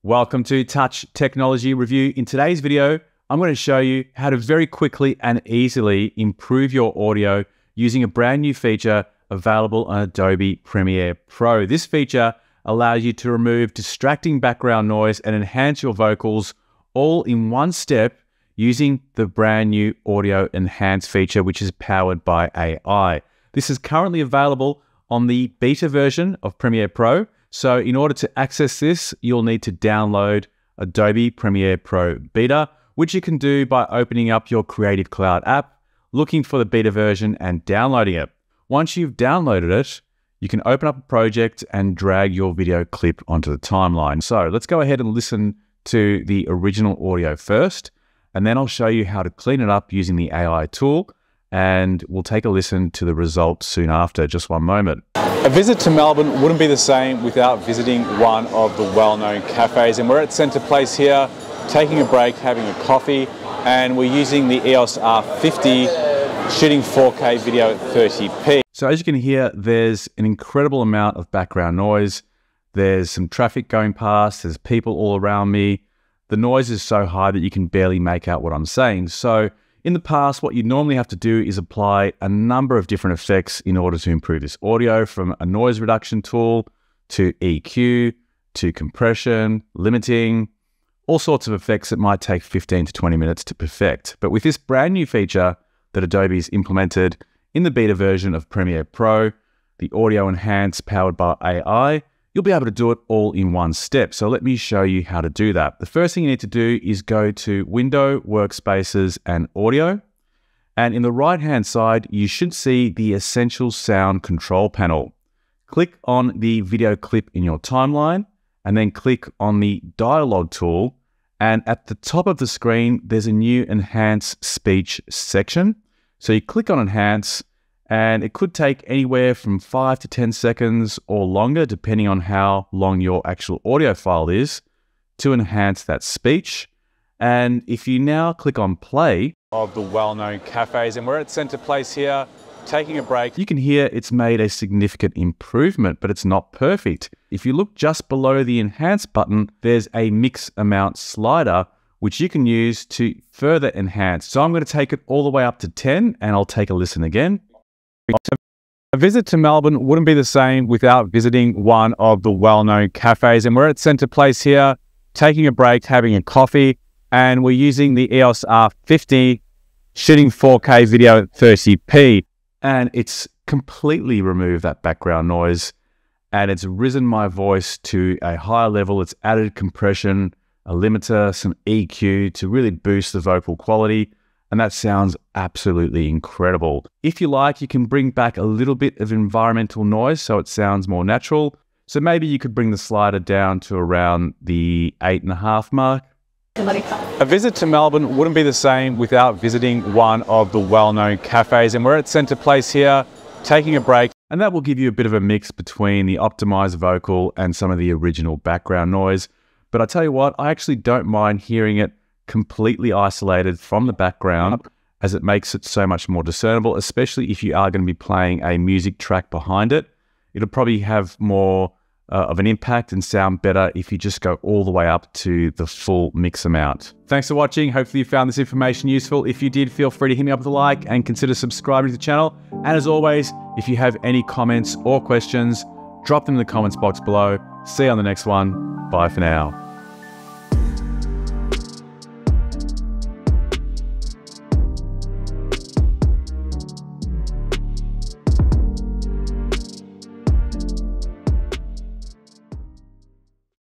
Welcome to Touch Technology Review. In today's video, I'm going to show you how to very quickly and easily improve your audio using a brand new feature available on Adobe Premiere Pro. This feature allows you to remove distracting background noise and enhance your vocals all in one step using the brand new Audio Enhance feature, which is powered by AI. This is currently available on the beta version of Premiere Pro. So in order to access this, you'll need to download Adobe Premiere Pro Beta, which you can do by opening up your Creative Cloud app, looking for the beta version and downloading it. Once you've downloaded it, you can open up a project and drag your video clip onto the timeline. So let's go ahead and listen to the original audio first, and then I'll show you how to clean it up using the AI tool, and we'll take a listen to the results soon after. Just one moment. A visit to Melbourne wouldn't be the same without visiting one of the well-known cafes, and we're at Centre Place here, taking a break, having a coffee, and we're using the EOS R50, shooting 4K video at 30p. So as you can hear, there's an incredible amount of background noise. There's some traffic going past, there's people all around me. The noise is so high that you can barely make out what I'm saying. So in the past, what you normally have to do is apply a number of different effects in order to improve this audio, from a noise reduction tool to EQ to compression, limiting, all sorts of effects that might take 15 to 20 minutes to perfect. But with this brand new feature that Adobe's implemented in the beta version of Premiere Pro, the Audio Enhance powered by AI, you'll be able to do it all in one step. So let me show you how to do that. The first thing you need to do is go to Window, Workspaces, and Audio. And in the right-hand side, you should see the Essential Sound Control panel. Click on the video clip in your timeline, and then click on the Dialogue tool. And at the top of the screen, there's a new Enhance Speech section. So you click on Enhance, and it could take anywhere from 5 to 10 seconds or longer, depending on how long your actual audio file is, to enhance that speech. And if you now click on play of the well-known cafes, and we're at Centre Place here, taking a break, you can hear it's made a significant improvement, but it's not perfect. If you look just below the Enhance button, there's a mix amount slider, which you can use to further enhance. So I'm going to take it all the way up to 10, and I'll take a listen again. A visit to Melbourne wouldn't be the same without visiting one of the well-known cafes, and we're at Centre Place here, taking a break, having a coffee, and we're using the EOS R50, shooting 4K video at 30p, and it's completely removed that background noise, and it's risen my voice to a higher level. It's added compression, a limiter, some EQ to really boost the vocal quality. And that sounds absolutely incredible. If you like, you can bring back a little bit of environmental noise so it sounds more natural. So maybe you could bring the slider down to around the 8.5 mark. A visit to Melbourne wouldn't be the same without visiting one of the well-known cafes, and we're at Centre Place here, taking a break. And that will give you a bit of a mix between the optimized vocal and some of the original background noise. But I tell you what, I actually don't mind hearing it completely isolated from the background, as it makes it so much more discernible, especially if you are going to be playing a music track behind it. It'll probably have more of an impact and sound better if you just go all the way up to the full mix amount. Thanks for watching. Hopefully you found this information useful. If you did, feel free to hit me up with a like and consider subscribing to the channel. And as always, if you have any comments or questions, drop them in the comments box below. See you on the next one. Bye for now.